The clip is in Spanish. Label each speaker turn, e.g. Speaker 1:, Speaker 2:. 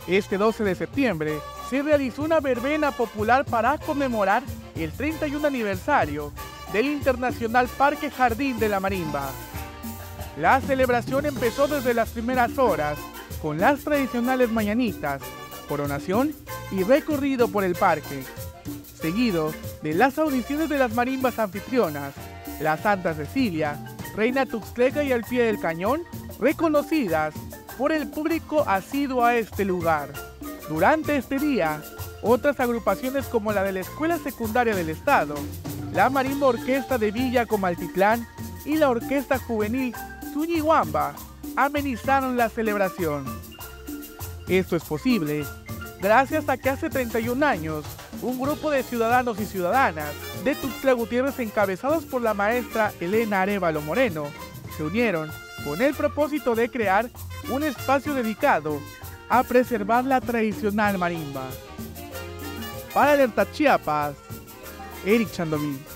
Speaker 1: Este 12 de septiembre se realizó una verbena popular para conmemorar el 31 aniversario del Internacional Parque Jardín de la Marimba. La celebración empezó desde las primeras horas con las tradicionales mañanitas, coronación y recorrido por el parque, seguido de las audiciones de las marimbas anfitrionas, la Santa Cecilia, Reina Tuxtleca y Al Pie del Cañón, reconocidas por el público asiduo a este lugar. Durante este día, otras agrupaciones como la de la Escuela Secundaria del Estado, la Marimba Orquesta de Villa Comaltitlán y la Orquesta Juvenil Zuñihuamba amenizaron la celebración. Esto es posible gracias a que hace 31 años, un grupo de ciudadanos y ciudadanas de Tuxtla Gutiérrez, encabezados por la maestra Elena Arévalo Moreno, se unieron con el propósito de crear un espacio dedicado a preservar la tradicional marimba. Para Alerta Chiapas, Eric Chandomí.